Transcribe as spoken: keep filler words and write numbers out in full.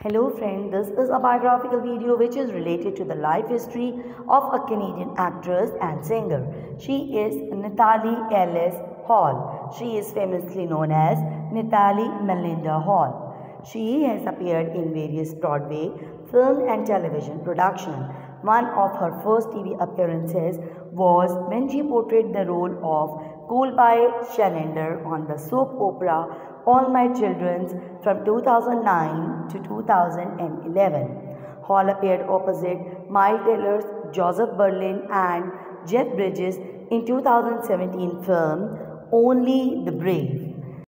Hello friend, this is a biographical video which is related to the life history of a Canadian actress and singer. She is Natalie Ellis Hall. She is famously known as Natalie Melinda Hall. She has appeared in various Broadway, film and television productions. One of her first T V appearances was when she portrayed the role of Coolby Shanender on the soap opera All My Children's from two thousand nine to two thousand eleven. Hall appeared opposite Miles Teller's Joseph Berlin and Jeff Bridges in two thousand seventeen film Only the Brave.